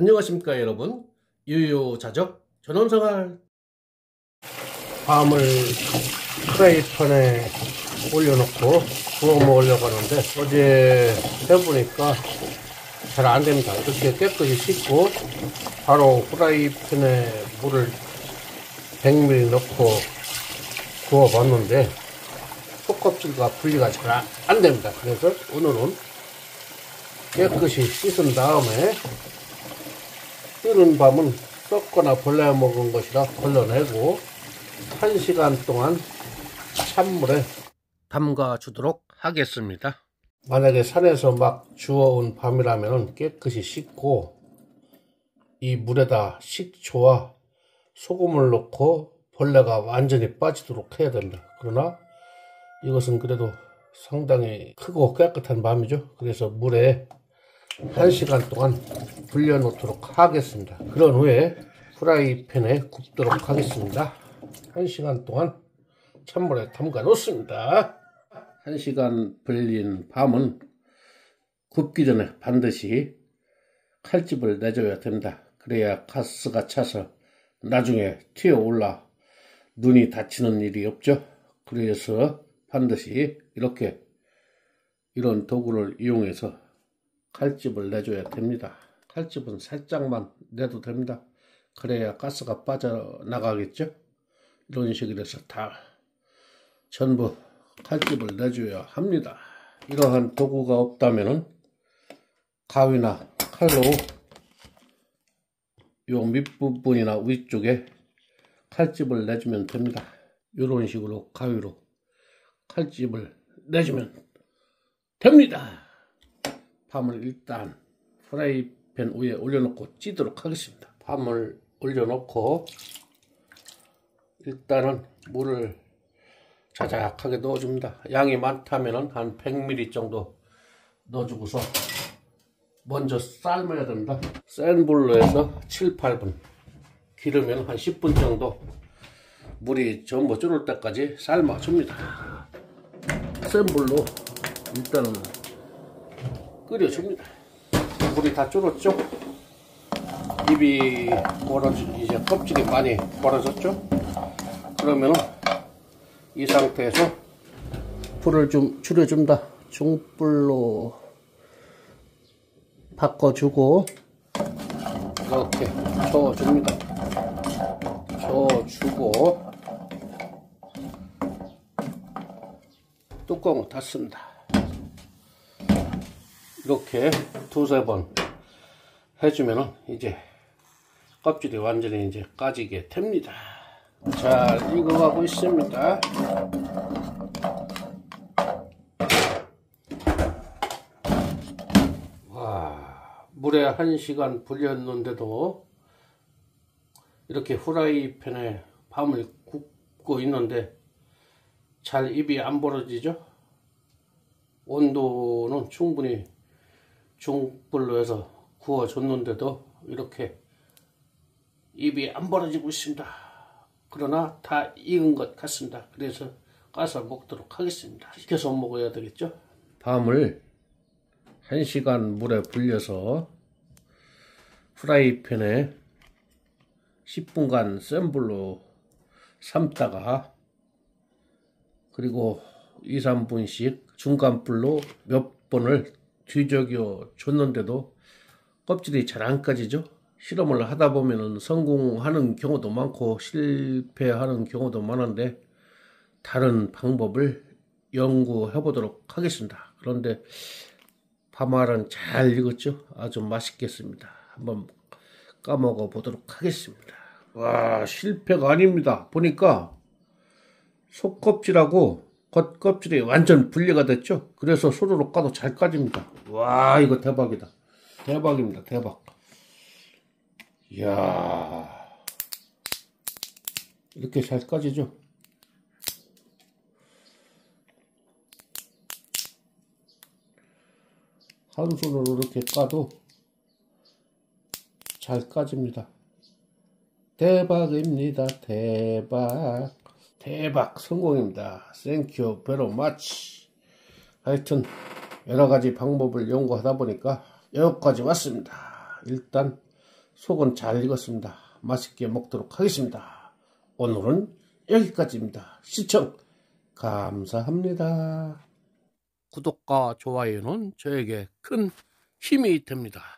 안녕하십니까 여러분, 유유자적 전원생활. 밤을 프라이팬에 올려놓고 구워 먹으려고 하는데 어제 해보니까 잘 안됩니다. 이렇게 깨끗이 씻고 바로 프라이팬에 물을 100ml 넣고 구워 봤는데 속껍질과 분리가 잘 안됩니다. 그래서 오늘은 깨끗이 씻은 다음에 뜨는 밤은 썩거나 벌레 먹은 것이라 걸러내고 1시간 동안 찬물에 담가 주도록 하겠습니다. 만약에 산에서 막 주워온 밤이라면 깨끗이 씻고 이 물에다 식초와 소금을 넣고 벌레가 완전히 빠지도록 해야 됩니다. 그러나 이것은 그래도 상당히 크고 깨끗한 밤이죠. 그래서 물에 1시간 동안 불려 놓도록 하겠습니다. 그런 후에 프라이팬에 굽도록 하겠습니다. 1시간 동안 찬물에 담가 놓습니다. 1시간 불린 밤은 굽기 전에 반드시 칼집을 내줘야 됩니다. 그래야 가스가 차서 나중에 튀어 올라 눈이 다치는 일이 없죠. 그래서 반드시 이런 도구를 이용해서 칼집을 내줘야 됩니다. 칼집은 살짝만 내도 됩니다. 그래야 가스가 빠져나가겠죠. 이런 식으로 해서 다 전부 칼집을 내줘야 합니다. 이러한 도구가 없다면 가위나 칼로 요 밑부분이나 위쪽에 칼집을 내주면 됩니다. 이런 식으로 가위로 칼집을 내주면 됩니다. 밤을 일단 프라이팬 위에 올려놓고 찌도록 하겠습니다. 밤을 올려놓고 일단은 물을 자작하게 넣어줍니다. 양이 많다면 한 100ml 정도 넣어주고서 먼저 삶아야 됩니다. 센 불로 해서 7, 8분 기르면 한 10분 정도 물이 전부 줄을 때까지 삶아줍니다. 센 불로 일단은 끓여줍니다. 물이 다 줄었죠? 입이 이제 껍질이 많이 벌어졌죠? 그러면 이 상태에서 불을 좀 줄여줍니다. 중불로 바꿔주고 이렇게 저어줍니다. 저어주고 뚜껑을 닫습니다. 이렇게 두세 번 해주면 이제 껍질이 완전히 이제 까지게 됩니다. 잘 익어가고 있습니다. 와, 물에 1시간 불렸는데도 이렇게 후라이팬에 밤을 굽고 있는데 잘 입이 안 벌어지죠? 온도는 충분히 중불로 해서 구워줬는데도 이렇게 입이 안 벌어지고 있습니다. 그러나 다 익은 것 같습니다. 그래서 까서 먹도록 하겠습니다. 식혀서 먹어야 되겠죠? 밤을 1시간 물에 불려서 프라이팬에 10분간 센 불로 삶다가 그리고 2, 3분씩 중간불로 몇 번을 뒤적여 줬는데도 껍질이 잘 안 까지죠. 실험을 하다 보면 성공하는 경우도 많고 실패하는 경우도 많은데 다른 방법을 연구해 보도록 하겠습니다. 그런데 밤알은 잘 익었죠. 아주 맛있겠습니다. 한번 까먹어 보도록 하겠습니다. 와, 실패가 아닙니다. 보니까 속껍질하고 겉껍질이 완전 분리가 됐죠. 그래서 손으로 까도 잘 까집니다. 와, 이거 대박이다. 대박입니다. 대박. 이야, 이렇게 잘 까지죠. 한 손으로 이렇게 까도 잘 까집니다. 대박입니다. 대박. 대박 성공입니다. 땡큐 베로 마치. 하여튼 여러가지 방법을 연구하다 보니까 여기까지 왔습니다. 일단 속은 잘 익었습니다. 맛있게 먹도록 하겠습니다. 오늘은 여기까지입니다. 시청 감사합니다. 구독과 좋아요는 저에게 큰 힘이 됩니다.